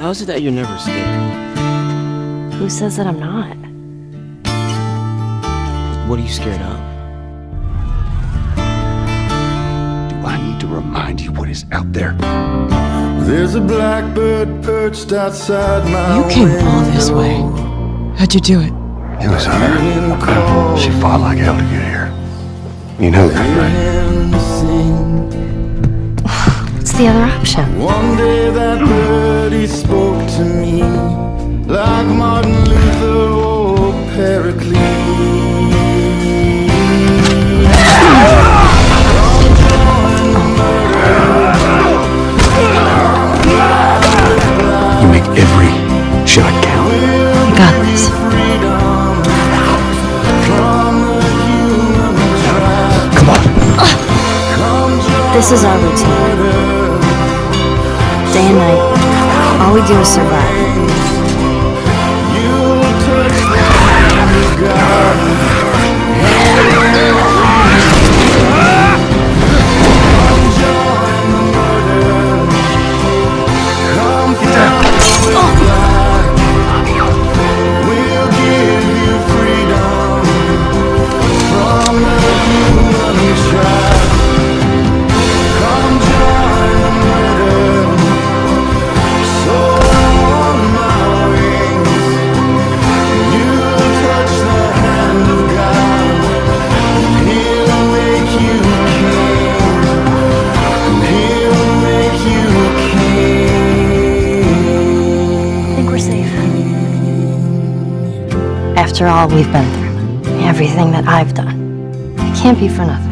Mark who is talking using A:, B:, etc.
A: How is it that you're never scared?
B: Who says that I'm not?
A: What are you scared of?
C: Do I need to remind you what is out there?
D: There's a blackbird perched outside my
E: You came all this way. How'd you do it?
C: It was her. She fought like hell to get here. You know that, right?
B: What's the other option?
D: One day that bird, he spoke to me like Martin Luther or Pericles.
C: You make every shot count.
B: I got this.
C: Come on.
B: This is our routine. Day and night, all we do is survive. After all we've been through, everything that I've done, it can't be for nothing.